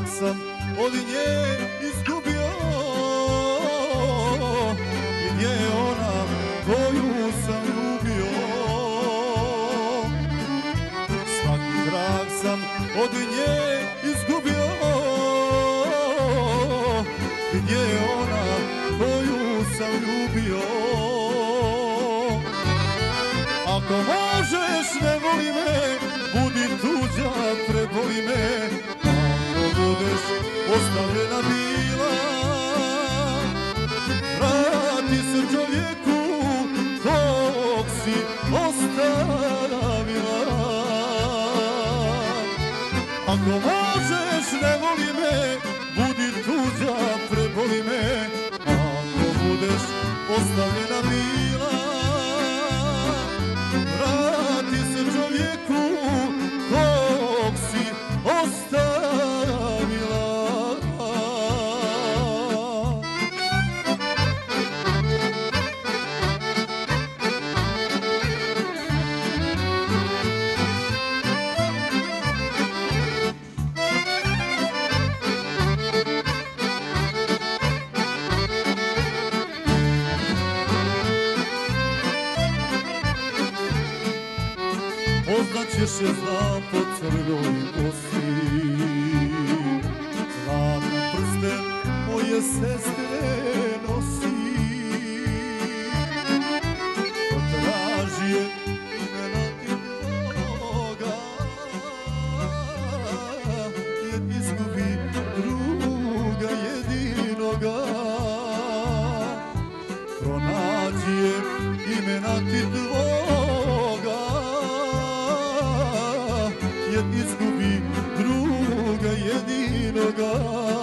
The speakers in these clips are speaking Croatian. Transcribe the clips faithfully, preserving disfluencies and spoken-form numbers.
trak sam od nje izgubio. Gdje je ona koju sam ljubio? Svaki trak sam od nje izgubio. Gdje je ona koju sam ljubio? Ako možeš ne voli me, budi tuđa, preboli me. Ako budeš ostavljena bila, vrati se čovjeku kog si ostavila. Ako možeš ne voli me, budi tuđa, preboli me. Ako budeš ostavljena bila, vrati se čovjeku kog si ostavila. Poznaćeš je, znam, po crnoj kosi, zlatan prsten moje sestre nosi. Potraži je imena ti mnoga, jer izgubi druga jedinoga. Pronađi je imena ti tvoga, jer izgubi druga jedinoga.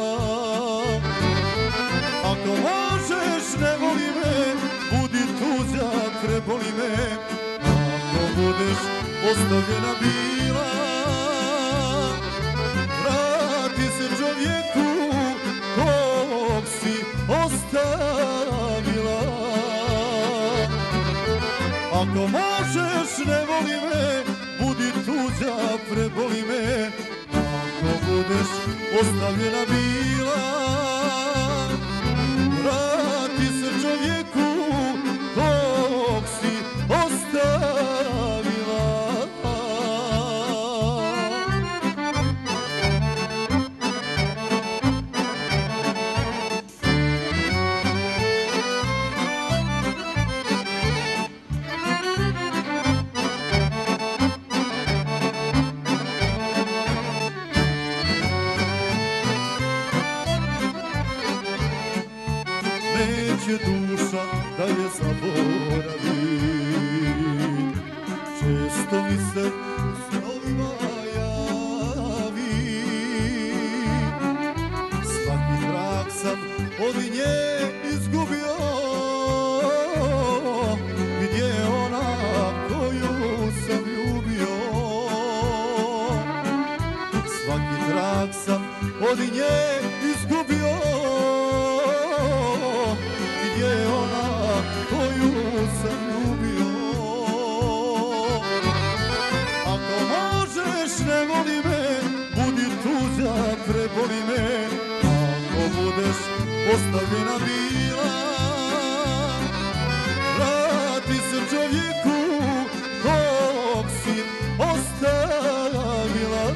Ako možeš ne voli me, budi tuđa, preboli me. Ako budeš ostavljena bila, vrati se čovjeku kog si ostavila. Ako možeš ne voli me, budi tuđa, preboli me. Ako budeš ostavljena bila, vrati se čovjeku kog si ostavila. Neće duša da je zaboravi, često mi se u snovima javi. Svaki trak sam od nje izgubio. Gdje je ona koju sam ljubio? Svaki trak sam od nje izgubio. Gdje je ona koju sam ljubio? Ako možeš ne voli me, budi tuđa, preboli me. Ako budeš ostavljena bila, vrati se čovjeku kog si ostavila.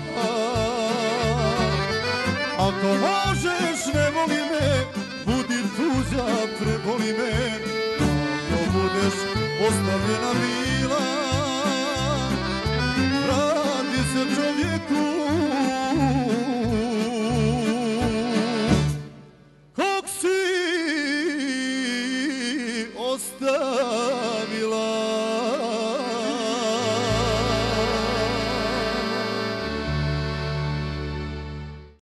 Ako možeš ne voli me, budi tuđa, preboli me. Ako budeš ostavljena bila,